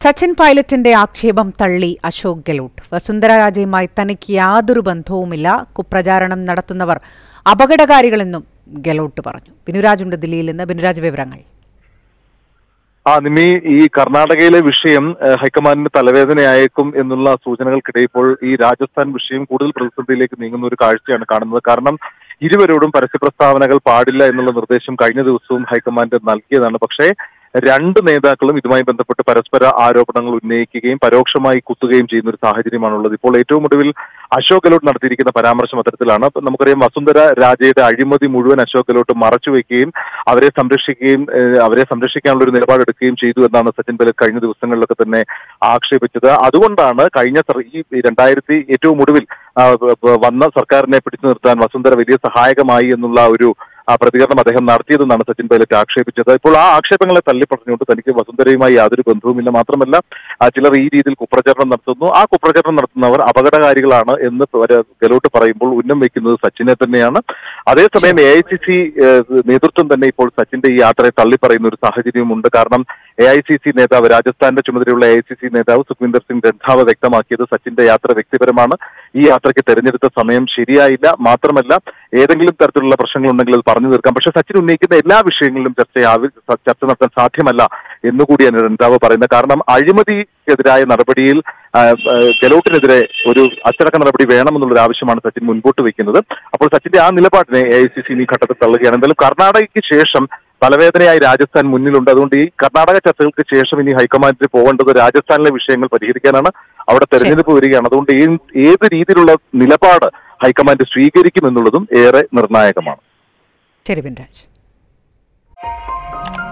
സച്ചിൻ പൈലറ്റിന്റെ ആക്ഷേപം തള്ളി അശോക് ഗെഹ്ലോട്ട്. വസുന്ധര രാജയുമായി തനിക്ക് യാതൊരു ബന്ധവുമില്ല, കുപ്രചാരണം നടത്തുന്നവർ അപകടകാരികളെന്നും ഗെഹ്ലോട്ട് പറഞ്ഞു. ബിനുരാജുണ്ട് ദില്ലിയിൽ നിന്ന്. ബിനുരാജ്, വിവരങ്ങൾ. നിമി, ഈ കർണാടകയിലെ വിഷയം ഹൈക്കമാൻഡിന് തലവേദനയായേക്കും എന്നുള്ള സൂചനകൾക്കിടെ ഇപ്പോൾ ഈ രാജസ്ഥാൻ വിഷയം കൂടുതൽ പ്രതിസന്ധിയിലേക്ക് നീങ്ങുന്ന ഒരു കാഴ്ചയാണ് കാണുന്നത്. കാരണം ഇരുവരോടും പരസ്യ പ്രസ്താവനകൾ പാടില്ല എന്നുള്ള നിർദ്ദേശം കഴിഞ്ഞ ദിവസവും ഹൈക്കമാൻഡ് നൽകിയതാണ്. പക്ഷേ രണ്ട് നേതാക്കളും ഇതുമായി ബന്ധപ്പെട്ട് പരസ്പര ആരോപണങ്ങൾ ഉന്നയിക്കുകയും പരോക്ഷമായി കുത്തുകയും ചെയ്യുന്ന ഒരു സാഹചര്യമാണുള്ളത്. ഇപ്പോൾ ഏറ്റവും ഒടുവിൽ അശോക് ഗെഹ്ലോട്ട് നടത്തിയിരിക്കുന്ന പരാമർശം അത്തരത്തിലാണ്. നമുക്കറിയാം, വസുന്ധര രാജയുടെ അഴിമതി മുഴുവൻ അശോക് ഗെഹ്ലോട്ട് മറച്ചുവെക്കുകയും അവരെ സംരക്ഷിക്കാനുള്ള ഒരു നിലപാടെടുക്കുകയും ചെയ്തു എന്നാണ് സച്ചിൻ പൈലറ്റ് കഴിഞ്ഞ ദിവസങ്ങളിലൊക്കെ തന്നെ ആക്ഷേപിച്ചത്. അതുകൊണ്ടാണ് ഈ 2000 ഏറ്റവും ഒടുവിൽ വന്ന സർക്കാരിനെ പിടിച്ചു നിർത്താൻ വസുന്ധര വലിയ സഹായകമായി എന്നുള്ള ഒരു പ്രതികരണം അദ്ദേഹം നടത്തിയതെന്നാണ് സച്ചിൻ പൈലറ്റ് ആക്ഷേപിച്ചത്. ഇപ്പോൾ ആ ആക്ഷേപങ്ങളെ തള്ളിപ്പറഞ്ഞുകൊണ്ട് തനിക്ക് വസുന്ധരയുമായി യാതൊരു ബന്ധവുമില്ല, മാത്രമല്ല ചിലർ ഈ രീതിയിൽ കുപ്രചരണം നടത്തുന്നു, ആ കുപ്രചരണം നടത്തുന്നവർ അപകടകാരികളാണ് എന്ന് ഗെഹ്ലോട്ട് പറയുമ്പോൾ ഉന്നം വയ്ക്കുന്നത് സച്ചിനെ തന്നെയാണ്. അതേസമയം AICC നേതൃത്വം തന്നെ ഇപ്പോൾ സച്ചിന്റെ ഈ യാത്രയെ തള്ളിപ്പറയുന്ന ഒരു സാഹചര്യമുണ്ട്. കാരണം AICC നേതാവ്, രാജസ്ഥാന്റെ ചുമതലയുള്ള AICC നേതാവ് സുഖ്വിന്ദർ സിംഗ് രന്ധാവ വ്യക്തമാക്കിയത് സച്ചിന്റെ യാത്ര വ്യക്തിപരമാണ്, ഈ യാത്രയ്ക്ക് തെരഞ്ഞെടുത്ത സമയം ശരിയായില്ല, മാത്രമല്ല ഏതെങ്കിലും തരത്തിലുള്ള പ്രശ്നങ്ങളുണ്ടെങ്കിൽ അത് പറഞ്ഞു തീർക്കാം, പക്ഷെ സച്ചിൻ ഉന്നയിക്കുന്ന എല്ലാ വിഷയങ്ങളിലും ചർച്ച നടത്താൻ സാധ്യമല്ല എന്നുകൂടിയാണ് രന്ധാവ പറയുന്നത്. കാരണം അഴിമതിക്കെതിരായ നടപടിയിൽ ഗെഹ്ലോട്ടിനെതിരെ ഒരു അച്ചടക്ക നടപടി വേണമെന്നുള്ളൊരു ആവശ്യമാണ് സച്ചിൻ മുൻപോട്ട് വയ്ക്കുന്നത്. അപ്പോൾ സച്ചിന്റെ ആ നിലപാടിനെ AICC ഈ ഘട്ടത്തിൽ തള്ളുകയാണ്. എന്തായാലും കർണാടകയ്ക്ക് ശേഷം തലവേദനയായി രാജസ്ഥാൻ മുന്നിലുണ്ട്. അതുകൊണ്ട് ഈ കർണാടക ചർച്ചകൾക്ക് ശേഷം ഇനി ഹൈക്കമാൻഡിന് പോകേണ്ടത് രാജസ്ഥാനിലെ വിഷയങ്ങൾ പരിഹരിക്കാനാണ്. അവിടെ തെരഞ്ഞെടുപ്പ് വരികയാണ്. അതുകൊണ്ട് ഏത് രീതിയിലുള്ള നിലപാട് ഹൈക്കമാൻഡ് സ്വീകരിക്കുമെന്നുള്ളതും ഏറെ നിർണായകമാണ്. ശരി ബിനുരാജ്.